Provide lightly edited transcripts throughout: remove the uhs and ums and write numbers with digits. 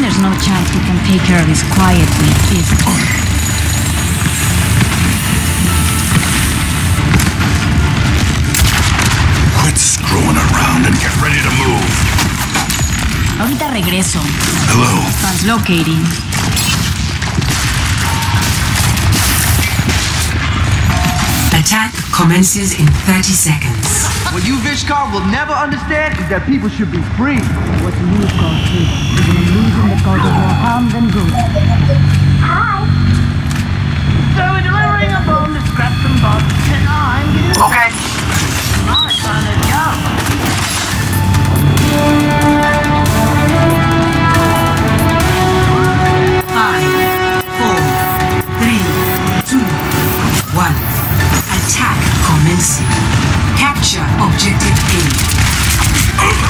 There's no chance we can take care of this quietly, is there? Quit screwing around and get ready to move. Ahorita regreso. Hello. Translocating. Attack commences in 30 seconds. What you Vishkar will never understand is that people should be free. What you call freedom is an illusion that causes more harm than good. Hi. So we're delivering a bomb to scrap some bots, and I'm getting... Okay. I found a job. Five, 4, 3, 2, 1. Attack commencing. Capture objective A.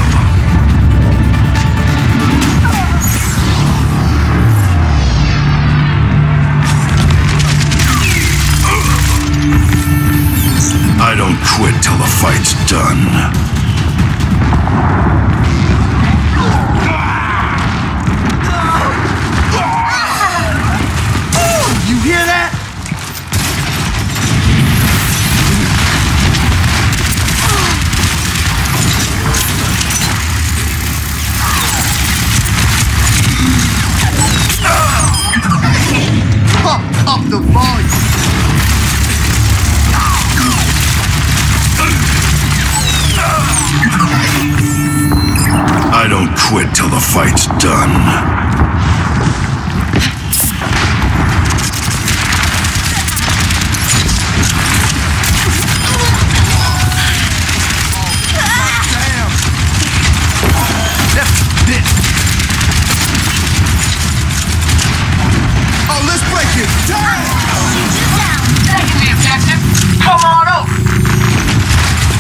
I don't quit till the fight's done. You hear that? Pump up the volume. I don't quit till the fight's done. Oh, let's break it. Taking the objective. Come on over.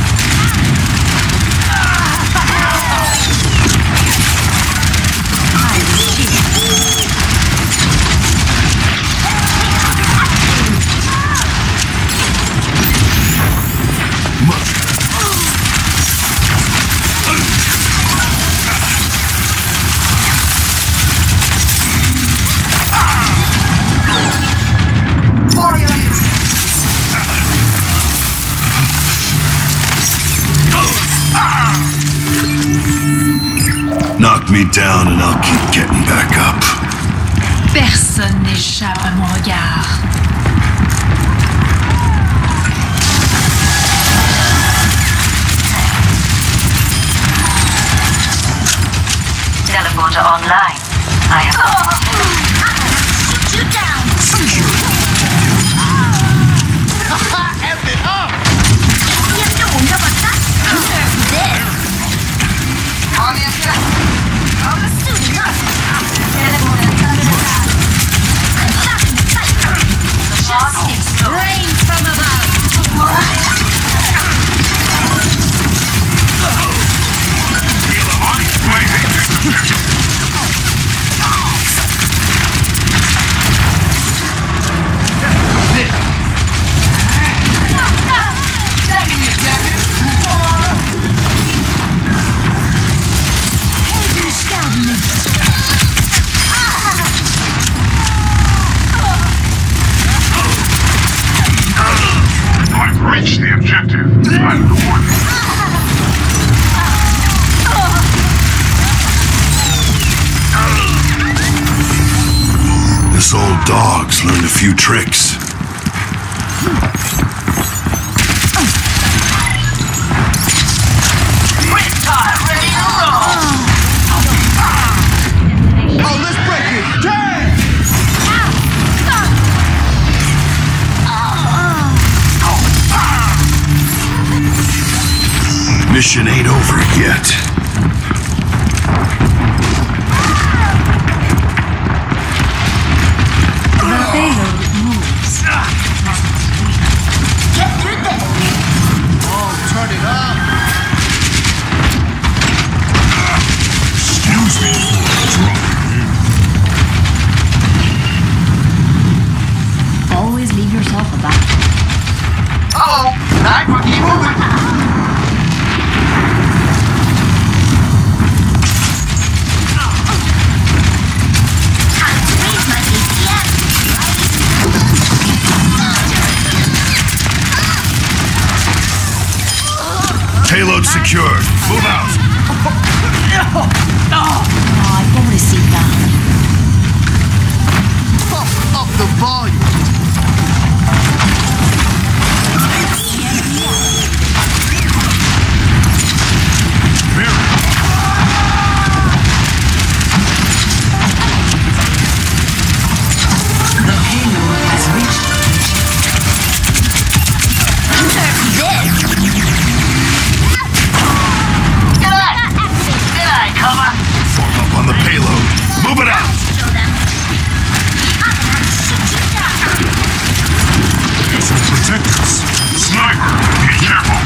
Knock me down and I'll keep getting back up. Personne n'échappe à mon regard. Teleporter online. I have... Shoot you down. F it up. 이게 뭔가 봤다? Dead. I'm suiting up. Rain from I've reached the objective. I'm the one. This old dog's learned a few tricks. ready to roll. Oh, let's break it. Turn. Mission ain't over yet. The payload moves. Get through this. Oh, turn it up. Excuse me for dropping in. Always leave yourself a back. Uh-oh. Time for keep moving. secured. Move out. Ay, pobrecita. Up the volume. The payload has reached the G'day, cover. Form up on the payload. Move it out. Protect us. Sniper, be careful.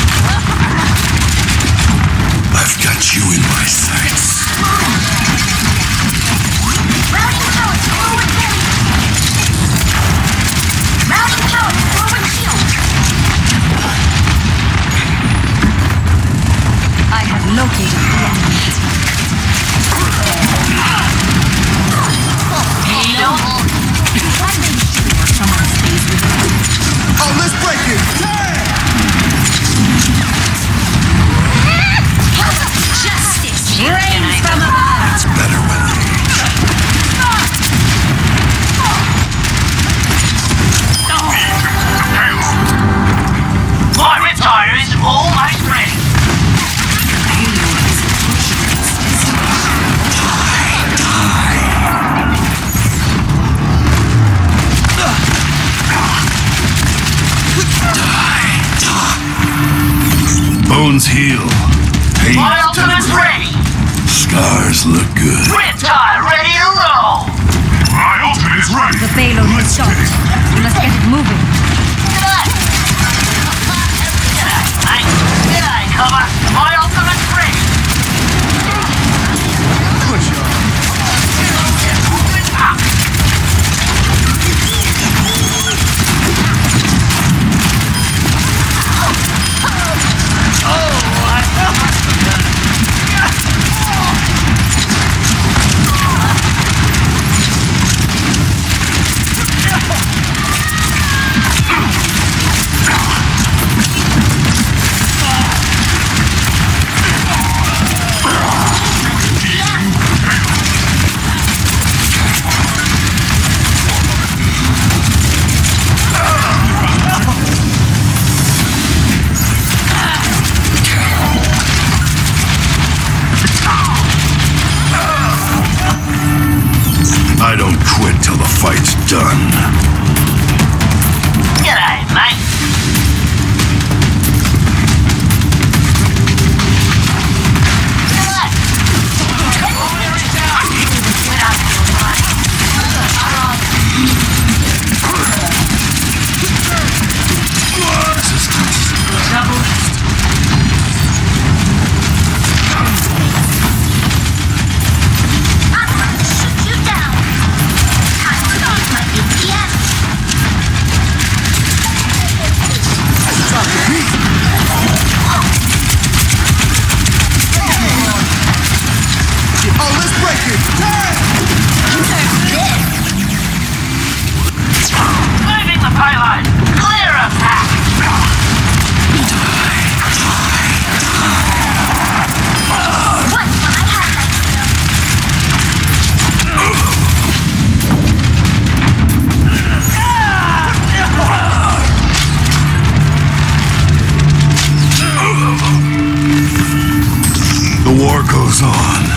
I've got you in my sights. Routing power forward heavy. Routing power forward shield. I have located the enemy. Someone stays with it. Oh, let's break it. Justice reigns from above. It's better when My retire is almost ready. payload is approaching its destination. bones heal. Pain My ultimate's ready. scars look good. Retire, ready to roll. My ultimate is ready. The payload has stopped. We must get it moving. G'day. G'day, mate. G'day, cover. My ultimate's ready. Push on. I don't quit till the fight's done. G'day, mate. I'm gonna shoot you down. Time to start my ATS. Oh, let's break it. Moving the payload. Clear a pack. Once when I had that The war goes on.